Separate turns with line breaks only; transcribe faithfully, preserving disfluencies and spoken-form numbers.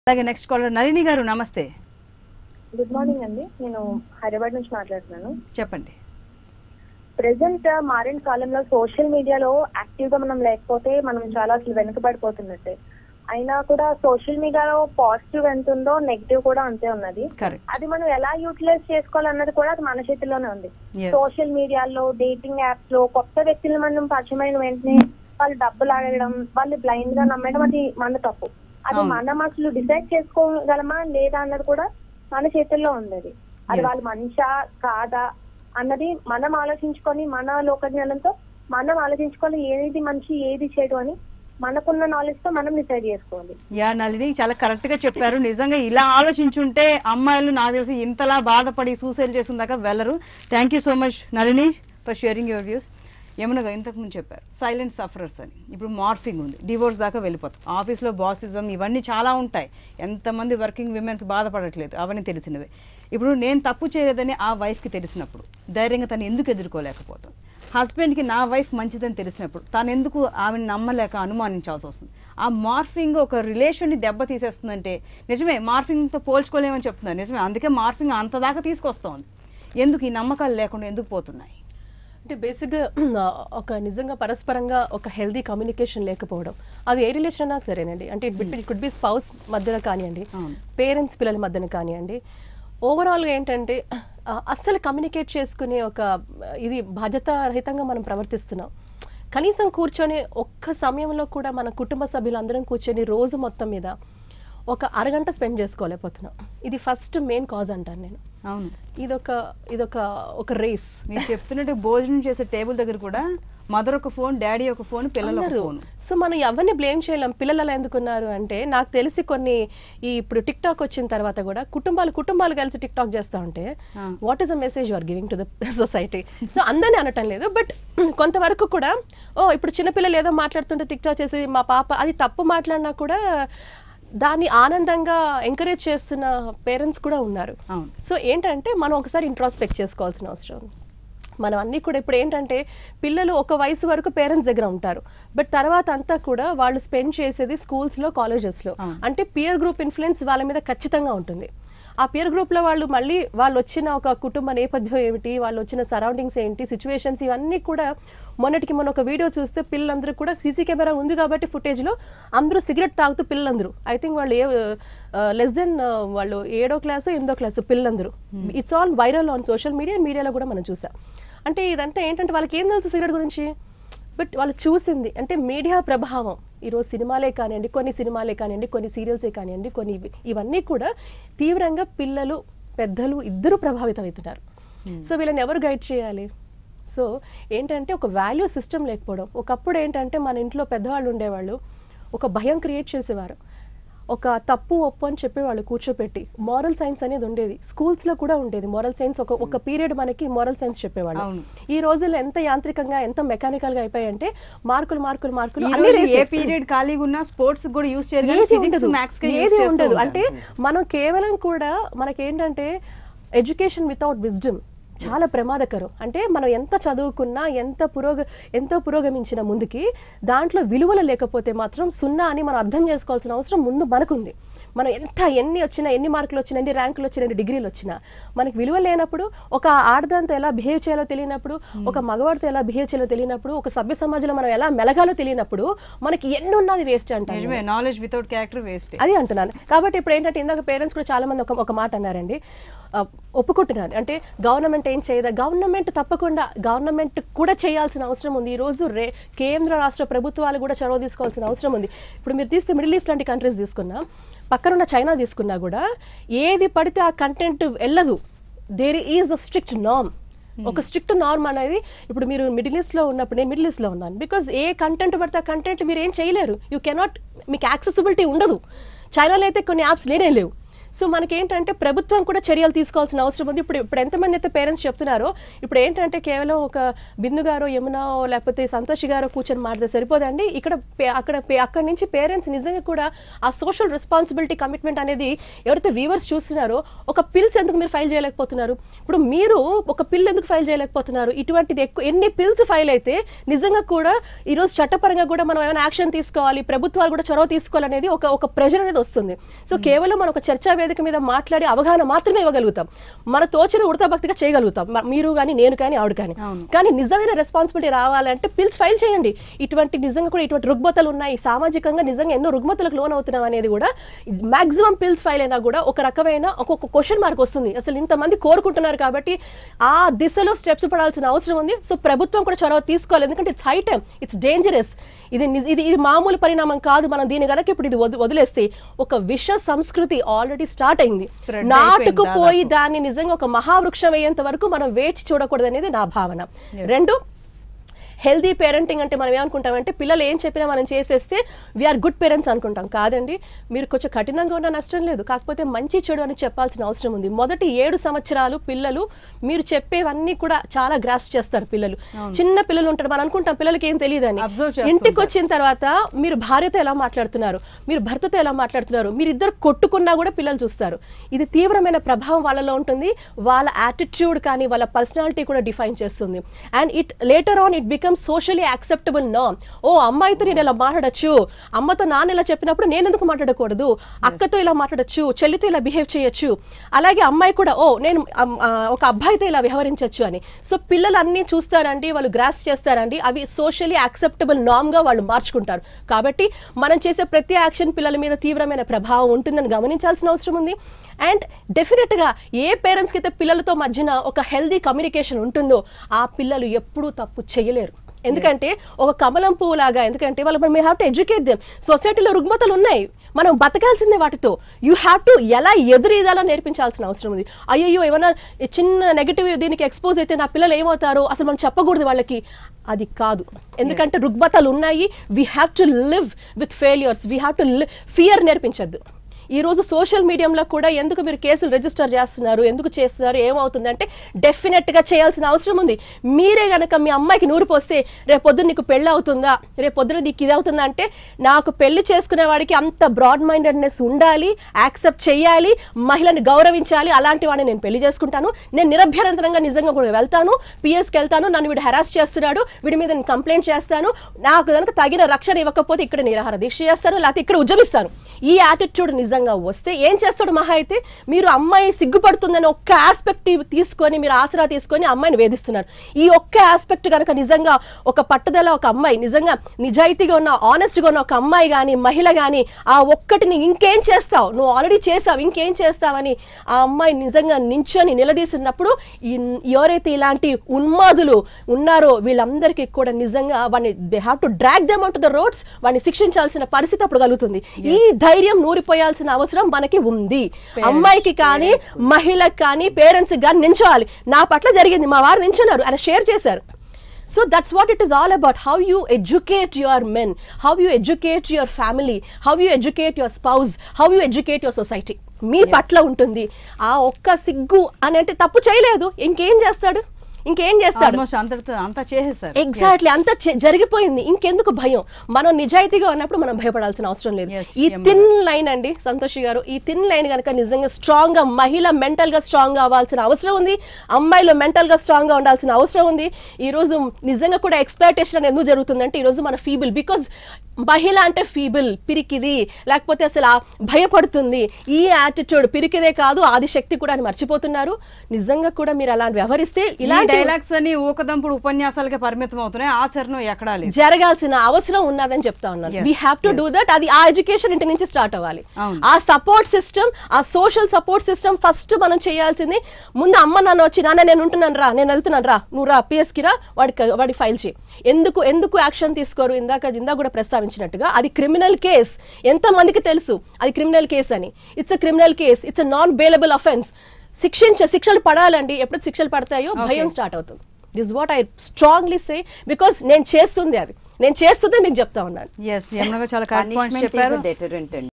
అలాగే next caller Nalini గారు నమస్తే.
గుడ్ మార్నింగ్ అండి. నేను హైదరాబాద్ నుంచి మాట్లాడుతున్నాను.
చెప్పండి.
ప్రెసెంట్ మారిన కాలంలో సోషల్ మీడియాలో యాక్టివ్ గా మనం లేకపోతే మనం చాలా అసలు వెనుకబడిపోతున్నట్టే. అయినా కూడా సోషల్ మీడియాలో పాజిటివ్ ఎంత ఉందో నెగిటివ్ కూడా అంతే ఉన్నది. అది మనం ఎలా యూటిలైజ్ చేసుకోవాలన్నది కూడా అది మన చేతిలోనే ఉంది. సోషల్ మీడియాలో డేటింగ్ యాప్స్ లో కొత్త వ్యక్తులు మనం పరిచయమైన వెంటనే వాళ్ళు డబ్బులు అడగడం, వాళ్ళు బ్లైండ్ గా నమ్మడం అది మన తప్పు. అది మనం అసలు డిసైడ్ చేసుకోగలమా లేదా అన్నది కూడా మన చేతుల్లో ఉంది. అది వాళ్ళు మంచా కాదా అన్నది మనం ఆలోచించుకొని మన లోకజ్ఞానంతో మనం ఆలోచించుకొని ఏది మంచి ఏది చెడు అని మనకున్న నాలెడ్జ్ తో మనం డిసైడ్ చేసుకోవాలి.
యా నళిని చాలా కరెక్ట్ గా చెప్పారు. నిజంగా ఇలా ఆలోచించుంటే అమ్మాయిలు నాకు తెలిసి ఇంతలా బాధపడి సూసైడ్ చేసిన దాకా వెళ్ళరు. Thank you so much Nalini for sharing your views. ఏమనగా ఇంతకుముందు చెప్పారు సైలెంట్ సఫరర్స్ అని. ఇప్పుడు మార్ఫింగ్ ఉంది, డివోర్స్ దాకా వెళ్ళిపోతాం. ఆఫీస్లో బాసిజం ఇవన్నీ చాలా ఉంటాయి. ఎంతమంది వర్కింగ్ విమెన్స్ బాధపడట్లేదు, అవన్నీ తెలిసినవే. ఇప్పుడు నేను తప్పు చేయలేదని ఆ వైఫ్కి తెలిసినప్పుడు ధైర్యంగా తను ఎందుకు ఎదుర్కోలేకపోతాం? హస్బెండ్కి నా వైఫ్ మంచిదని తెలిసినప్పుడు తను ఎందుకు ఆమెను నమ్మలేక అనుమానించాల్సి వస్తుంది? ఆ మార్ఫింగ్ ఒక రిలేషన్ని దెబ్బ తీసేస్తుందంటే నిజమే, మార్ఫింగ్తో పోల్చుకోలేమని చెప్తున్నారు. నిజమే, అందుకే మార్ఫింగ్ అంత దాకా తీసుకొస్తుంది. ఎందుకు ఈ నమ్మకాలు లేకుండా ఎందుకు పోతున్నాయి
అంటే బేసిక్గా ఒక నిజంగా పరస్పరంగా ఒక హెల్దీ కమ్యూనికేషన్ లేకపోవడం. అది ఏ రిలేషన్ అన్నా సరేనండి. అంటే it between could be spouse మధ్యన కానివ్వండి, పేరెంట్స్ పిల్లల మధ్యన కానివ్వండి, ఓవరాల్గా ఏంటంటే అస్సలు కమ్యూనికేట్ చేసుకునే ఒక ఇది బాధ్యత రహితంగా మనం ప్రవర్తిస్తున్నాం. కనీసం కూర్చొని ఒక్క సమయంలో కూడా మన కుటుంబ సభ్యులందరం కూర్చొని రోజు మొత్తం మీద ఒక అరగంట స్పెండ్ చేసుకోలేకపోతున్నాం. ఇది ఫస్ట్ మెయిన్ కాజ్ అంటాను నేను.
అవును,
ఇదొక ఇదొక ఒక రేస్.
నేను చెప్తున్నట్టు భోజనం చేసే టేబుల్ దగ్గర కూడా మదర్ ఒక ఫోన్, డాడీ ఒక ఫోన్, పిల్లలు ఒక ఫోన్.
సో మనం ఎవరిని బ్లేమ్ చేయలేం. పిల్లలు అలా ఎందుకున్నారు అంటే నాకు తెలిసి కొన్ని ఈ ఇప్పుడు టిక్ టాక్ వచ్చిన తర్వాత కూడా కుటుంబాలు కుటుంబాలు కలిసి టిక్ టాక్ చేస్తూ ఉంటే what is a message you are giving to the society? So అందరినీ అనటం లేదు, బట్ కొంతవరకు కూడా ఓ ఇప్పుడు చిన్నపిల్లలు ఏదో మాట్లాడుతుంటే టిక్ టాక్ చేసి మా పాప అది తప్పు మాట్లాడినా కూడా దాన్ని ఆనందంగా ఎంకరేజ్ చేస్తున్న పేరెంట్స్ కూడా ఉన్నారు. సో ఏంటంటే మనం ఒకసారి ఇంట్రాస్పెక్ట్ చేసుకోవాల్సిన అవసరం. మనం అన్నీ కూడా ఇప్పుడు ఏంటంటే పిల్లలు ఒక వయసు వరకు పేరెంట్స్ దగ్గర ఉంటారు, బట్ తర్వాత అంతా కూడా వాళ్ళు స్పెండ్ చేసేది స్కూల్స్లో, కాలేజెస్లో. అంటే పియర్ గ్రూప్ ఇన్ఫ్లుయెన్స్ వాళ్ళ మీద ఖచ్చితంగా ఉంటుంది. ఆ పియర్ గ్రూప్లో వాళ్ళు మళ్ళీ వాళ్ళు వచ్చిన ఒక కుటుంబ నేపథ్యం ఏమిటి, వాళ్ళు వచ్చిన సరౌండింగ్స్ ఏంటి, సిచ్యువేషన్స్ ఇవన్నీ కూడా మొన్నటికి మొన్న ఒక వీడియో చూస్తే పిల్లలందరూ కూడా సీసీ కెమెరా ఉంది కాబట్టి ఫుటేజ్లో అందరూ సిగరెట్ తాగుతూ పిల్లలందరూ ఐ థింక్ వాళ్ళు ఏ లెస్ దెన్ వాళ్ళు ఏడో క్లాసు ఎనిమిదో క్లాసు పిల్లలందరూ. It's all viral on social media, మీడియాలో కూడా మనం చూసాం. అంటే ఇదంతా ఏంటంటే వాళ్ళకి ఏం తెలుసు సిగరెట్ గురించి, బట్ వాళ్ళు చూసింది అంటే మీడియా ప్రభావం. ఈరోజు సినిమాలే కానివ్వండి, కొన్ని సినిమాలే కానివ్వండి, కొన్ని సీరియల్సే కానివ్వండి, కొన్ని ఇవన్నీ కూడా తీవ్రంగా పిల్లలు పెద్దలు ఇద్దరు ప్రభావితం అవుతున్నారు. సో వీళ్ళని ఎవరు గైడ్ చేయాలి? సో ఏంటంటే ఒక వాల్యూ సిస్టమ్ లేకపోవడం. ఒకప్పుడు ఏంటంటే మన ఇంట్లో పెద్దవాళ్ళు ఉండేవాళ్ళు, ఒక భయం క్రియేట్ చేసేవారు, ఒక తప్పు ఒప్పు అని చెప్పేవాళ్ళు కూర్చోపెట్టి. మారల్ సైన్స్ అనేది ఉండేది, స్కూల్స్లో కూడా ఉండేది మారల్ సైన్స్. ఒక ఒక పీరియడ్ మనకి మారల్ సైన్స్ చెప్పేవాళ్ళు. ఈ రోజుల్లో ఎంత యాంత్రికంగా ఎంత మెకానికల్గా అయిపోయాయంటే మార్కులు మార్కులు మార్కులు
ఏ పీరియడ్ ఖాళీగా ఉన్నా స్పోర్ట్స్ కూడా యూస్ చేయరు,
ఏది ఉండదు. అంటే మనం కేవలం కూడా మనకేంటంటే ఎడ్యుకేషన్ వితౌట్ విజ్డమ్ చాలా ప్రమాదకరం. అంటే మనం ఎంత చదువుకున్నా, ఎంత పురోగ ఎంతో పురోగమించిన ముందుకి దాంట్లో విలువలు లేకపోతే మాత్రం సున్నా అని మనం అర్థం చేసుకోవాల్సిన అవసరం ముందు మనకుంది. మనం ఎంత ఎన్ని వచ్చినా, ఎన్ని మార్కులు వచ్చినా, ఎన్ని ర్యాంకులు వచ్చినా, ఎన్ని డిగ్రీలు వచ్చినా మనకి విలువ లేనప్పుడు, ఒక ఆడదాంతో ఎలా బిహేవ్ చేయాలో తెలియనప్పుడు, ఒక మగవాడితో ఎలా బిహేవ్ చేయాలో తెలియనప్పుడు, ఒక సభ్య సమాజంలో మనం ఎలా మెలగాలో తెలియనప్పుడు మనకి ఎన్ని ఉన్నది వేస్ట్ అంటారు.
నాలెడ్జ్ వితౌట్ క్యారెక్టర్ వేస్ట్,
అది అంటున్నాను. కాబట్టి ఇప్పుడు ఏంటంటే ఇందాక పేరెంట్స్ కూడా చాలా మంది ఒక ఒక మాట అన్నారండి, ఒప్పుకుంటున్నాను. అంటే గవర్నమెంట్ ఏం చేయదా? గవర్నమెంట్ తప్పకుండా గవర్నమెంట్ కూడా చేయాల్సిన అవసరం ఉంది. ఈరోజు రే కేంద్ర రాష్ట్ర ప్రభుత్వాలు కూడా చొరవ తీసుకోవాల్సిన అవసరం ఉంది. ఇప్పుడు మీరు తీస్తే మిడిల్ ఈస్ట్ లాంటి కంట్రీస్ తీసుకున్నా, పక్కనున్న చైనా తీసుకున్నా కూడా ఏది పడితే ఆ కంటెంట్ వెళ్ళదు. There is a strict norm. ఒక స్ట్రిక్ట్ నార్మ్ అనేది ఇప్పుడు మీరు మిడిల్ ఈస్ట్లో ఉన్నప్పుడు, నేను మిడిల్ ఈస్ట్లో ఉన్నాను, బికాజ్ ఏ కంటెంట్ పడితే ఆ కంటెంట్ మీరు ఏం చేయలేరు. యూ కెనాట్, మీకు యాక్సెసిబిలిటీ ఉండదు. చైనాలో అయితే కొన్ని యాప్స్ లేనే లేవు. సో మనకేంటంటే ప్రభుత్వం కూడా చర్యలు తీసుకోవాల్సిన అవసరం ఉంది. ఇప్పుడు ఇప్పుడు ఎంతమంది అయితే పేరెంట్స్ చెప్తున్నారో, ఇప్పుడు ఏంటంటే కేవలం ఒక బిందు గారో యమునా లేకపోతే సంతోషి గారో కూర్చొని మాట్లాడితే సరిపోదండి. ఇక్కడ అక్కడ అక్కడి నుంచి పేరెంట్స్ నిజంగా కూడా ఆ సోషల్ రెస్పాన్సిబిలిటీ కమిట్మెంట్ అనేది ఎవరైతే వ్యూవర్స్ చూస్తున్నారో, ఒక పిల్స్ ఎందుకు మీరు ఫైల్ చేయలేకపోతున్నారు? ఇప్పుడు మీరు ఒక పిల్ ఎందుకు ఫైల్ చేయలేకపోతున్నారు? ఇటువంటిది ఎక్కువ ఎన్ని పిల్స్ ఫైల్ అయితే నిజంగా కూడా ఈరోజు చట్టపరంగా కూడా మనం ఏమైనా యాక్షన్ తీసుకోవాలి, ప్రభుత్వాలు కూడా చొరవ తీసుకోవాలనేది ఒక ఒక ప్రెజర్ అనేది వస్తుంది. సో కేవలం మనం ఒక చర్చా వేదిక మీద మాట్లాడి అవగాహన మాత్రమే ఇవ్వగలుగుతాం, మన తోచిన ఉడతా భక్తిగా చేయగలుగుతాం, మీరు కానీ నేను కానీ ఆవిడ కానీ. కానీ నిజమైన రెస్పాన్సిబిలిటీ రావాలంటే పిల్స్ ఫైల్ చేయండి. ఇటువంటి నిజంగా కూడా ఇటువంటి రుగ్మతలు ఉన్నాయి, సామాజికంగా నిజంగా ఎన్నో రుగ్మతలకు లోన్ అవుతున్నాం అనేది కూడా మాక్సిమం పిల్స్ ఫైల్ అయినా కూడా ఒక రకమైన ఒక్కొక్క క్వశ్చన్ మార్క్ వస్తుంది. అసలు ఇంతమంది కోరుకుంటున్నారు కాబట్టి ఆ దిశలో స్టెప్స్ పడాల్సిన అవసరం ఉంది. సో ప్రభుత్వం కూడా చొరవ తీసుకోవాలి, ఎందుకంటే it's high time, it's dangerous. ఇది ఇది ఇది మామూలు పరిణామం కాదు. మనం దీని కనుక ఇప్పుడు ఇది వదిలేస్తే ఒక విష సంస్కృతి ఆల్రెడీ స్టార్ట్ అయింది. నాటుకుపోయి దాన్ని నిజంగా ఒక మహావృక్షం అయ్యేంత వరకు మనం వేచి చూడకూడదు అనేది నా భావన. రెండు, హెల్దీ పేరెంటింగ్ అంటే మనం ఏమనుకుంటామంటే పిల్లలు ఏం చెప్పినా మనం చేసేస్తే వీఆర్ గుడ్ పేరెంట్స్ అనుకుంటాం. కాదండి, మీరు కొంచెం కఠినంగా ఉన్న నష్టం లేదు, కాకపోతే మంచి చెడు అని చెప్పాల్సిన అవసరం ఉంది. మొదటి ఏడు సంవత్సరాలు పిల్లలు మీరు చెప్పేవన్నీ కూడా చాలా గ్రాస్ప్ చేస్తారు. పిల్లలు చిన్న పిల్లలు ఉంటారు, మనం అనుకుంటాం పిల్లలకి ఏం తెలియదని. ఇంటికి వచ్చిన తర్వాత మీరు భార్యతో ఎలా మాట్లాడుతున్నారు, మీరు భర్తతో ఎలా మాట్లాడుతున్నారు, మీరు ఇద్దరు కొట్టుకున్నా కూడా పిల్లలు చూస్తారు. ఇది తీవ్రమైన ప్రభావం వాళ్ళలో ఉంటుంది. వాళ్ళ యాటిట్యూడ్ కానీ వాళ్ళ పర్సనాలిటీ కూడా డిఫైన్ చేస్తుంది. And it later on it become socially acceptable norm. ఓ అమ్మాయితో నేను ఇలా మాట్లాడచ్చు, అమ్మతో నాన్న ఇలా చెప్పినప్పుడు నేను ఎందుకు మాట్లాడకూడదు, అక్కతో ఇలా మాట్లాడచ్చు, చెల్లితో ఇలా బిహేవ్ చేయొచ్చు, అలాగే అమ్మాయి కూడా ఓ నేను ఒక అబ్బాయితో ఇలా వ్యవహరించవచ్చు అని. సో పిల్లలు అన్ని చూస్తారండి, వాళ్ళు గ్రాస్ చేస్తారండి, అవి సోషల్లీ యాక్సెప్టబుల్ నార్మ్ గా వాళ్ళు మార్చుకుంటారు. కాబట్టి మనం చేసే ప్రతి యాక్షన్ పిల్లల మీద తీవ్రమైన ప్రభావం ఉంటుందని గమనించాల్సిన అవసరం ఉంది. అండ్ డెఫినెట్గా ఏ పేరెంట్స్కి అయితే పిల్లలతో మధ్యన ఒక హెల్దీ కమ్యూనికేషన్ ఉంటుందో ఆ పిల్లలు ఎప్పుడూ తప్పు చేయలేరు. ఎందుకంటే ఒక కమలం పువ్వు లాగా, ఎందుకంటే వాళ్ళు we have to educate them. సొసైటీలో రుగ్మతలు ఉన్నాయి, మనం బతకాల్సిందే వాటితో. యూ హ్యావ్ టు ఎలా ఎదురీదాలో నేర్పించాల్సిన అవసరం ఉంది. అయ్యో ఏమైనా చిన్న నెగిటివ్ దీనికి ఎక్స్పోజ్ అయితే నా పిల్లలు ఏమవుతారో అసలు మనం చెప్పకూడదు వాళ్ళకి, అది కాదు. ఎందుకంటే రుగ్మతలు ఉన్నాయి. We have to live with failures, we have to fear నేర్పించద్దు. ఈ రోజు సోషల్ మీడియాలో కూడా ఎందుకు మీరు కేసులు రిజిస్టర్ చేస్తున్నారు, ఎందుకు చేస్తున్నారు, ఏమవుతుందంటే డెఫినెట్గా చేయాల్సిన అవసరం ఉంది. మీరే కనుక మీ అమ్మాయికి నూరు పోస్తే రేపొద్దున నీకు పెళ్ళి అవుతుందా, రేపొద్దున నీకు ఇది అవుతుందా అంటే, నాకు పెళ్లి చేసుకునే వాడికి అంత బ్రాడ్ మైండెడ్నెస్ ఉండాలి, యాక్సెప్ట్ చేయాలి, మహిళని గౌరవించాలి, అలాంటి వాడిని నేను పెళ్లి చేసుకుంటాను, నేను నిరభ్యంతరంగా నిజంగా కూడా వెళ్తాను, పిఎస్కి వెళ్తాను, నన్ను వీడు హెరాస్ చేస్తున్నాడు, వీడి మీద నేను కంప్లైంట్ చేస్తాను, నాకు కనుక తగిన రక్షణ ఇవ్వకపోతే ఇక్కడ నిరాహార దీక్ష చేస్తాను, లేకపోతే ఇక్కడ ఉద్యమిస్తాను. ఈ యాటిట్యూడ్ నిజంగా వస్తే ఏం చేస్తాడు మహా అయితే, మీరు అమ్మాయి సిగ్గుపడుతుందని ఒక్క ఆస్పెక్ట్ తీసుకొని మీరు ఆసరా తీసుకొని అమ్మాయిని వేధిస్తున్నారు. ఈ ఒక్క ఆస్పెక్ట్ కనుక నిజంగా ఒక పట్టుదల ఒక అమ్మాయి నిజంగా నిజాయితీగా ఉన్న ఆనెస్ట్గా ఉన్న ఒక అమ్మాయి కానీ మహిళ కానీ ఆ ఒక్కటిని ఇంకేం చేస్తావు, నువ్వు ఆల్రెడీ చేసావు ఇంకేం చేస్తావని ఆ అమ్మాయి నిజంగా నించొని నిలదీస్తున్నప్పుడు ఎవరైతే ఇలాంటి ఉన్మాదులు ఉన్నారో వీళ్ళందరికీ కూడా నిజంగా వాడిని they have to drag them on to the roads, వాడిని శిక్షించాల్సిన పరిస్థితి అప్పుడు కలుగుతుంది. ఈ ధైర్యం నూరిపోయాల్సిన అవసరం మనకి ఉంది. అమ్మాయికి కానీ మహిళకి కానీ పేరెంట్స్ కానీ నించోవాలి. నా పట్ల జరిగింది, మా వారు నించున్నారు అని షేర్ చేశారు. So that's what it is all about. How you educate your men, how you educate your family, how you educate your spouse, how you educate your society. మీ పట్ల ఉంటుంది. ఆ ఒక్క సిగ్గు అని అంటే తప్పు చేయలేదు, ఇంకేం చేస్తాడు, ఇంకేం చేస్తాడు,
అంతా చేసేస్తారు.
ఎగ్జాక్ట్లీ, అంత జరిగిపోయింది, ఇంకెందుకు భయం? మనం నిజాయితీగా ఉన్నప్పుడు మనం భయపడాల్సిన అవసరం లేదు. ఈ థిన్ లైన్ అండి సంతోషి గారు, ఈ థిన్ లైన్ కనుక నిజంగా స్ట్రాంగ్ గా మహిళ మెంటల్ గా స్ట్రాంగ్ గా అవ్వాల్సిన అవసరం ఉంది, అమ్మాయిలు మెంటల్ గా స్ట్రాంగ్ గా ఉండాల్సిన అవసరం ఉంది. ఈ రోజు నిజంగా కూడా ఎక్స్‌ప్లాయిటేషన్ అనేది ఎందుకు జరుగుతుందంటే ఈ రోజు మన ఫీబుల్, బికాజ్ మహిళ అంటే ఫీబుల్, పిరికిది, లేకపోతే అసలు భయపడుతుంది, ఈ యాటిట్యూడ్ పిరికిదే కాదు ఆదిశక్తి కూడా అని మర్చిపోతున్నారు. నిజంగా కూడా మీరు అలాంటి వ్యవహరిస్తే ఇలాంటి
డైలాగ్స్ అని ఊకదంపుడు ఉపన్యాసాలకే పరిమితం అవుతున్నాయి, ఆచరణ ఎక్కడా లేదు.
జరగాల్సిన అవసరం ఉన్నదని చెప్తా ఉన్నాను. We have to do that. అది ఆ ఎడ్యుకేషన్ ఇంటి నుంచి స్టార్ట్ అవ్వాలి. ఆ సపోర్ట్ సిస్టమ్, ఆ సోషల్ సపోర్ట్ సిస్టమ్ ఫస్ట్ మనం చేయాల్సింది. ముందు అమ్మ నాన్న వచ్చి నాన్న నేను ఉంటున్నాను రా, నేను వెళ్తున్నాను రా, నువ్వు రా పిఎస్ కి రా, వాడికి వాడి ఫైల్ చేయి. ఎందుకు ఎందుకు యాక్షన్ తీసుకోరు? ఇందాక ఇందాక కూడా ప్రస్తావించినట్టుగా అది క్రిమినల్ కేస్. ఎంత మందికి తెలుసు అది క్రిమినల్ కేస్ అని? It's a criminal case, it's a non bailable offence. శిక్షించ శిక్షలు పడాలండి. ఎప్పుడు శిక్షలు పడతాయో భయం స్టార్ట్ అవుతుంది. This what I strongly say, because నేను చేస్తుంది అది, నేను చేస్తుందే మీకు చెప్తా ఉన్నాను.
yes యమున గారు చాలా కరెక్ట్ పాయింట్స్ చెప్పారు.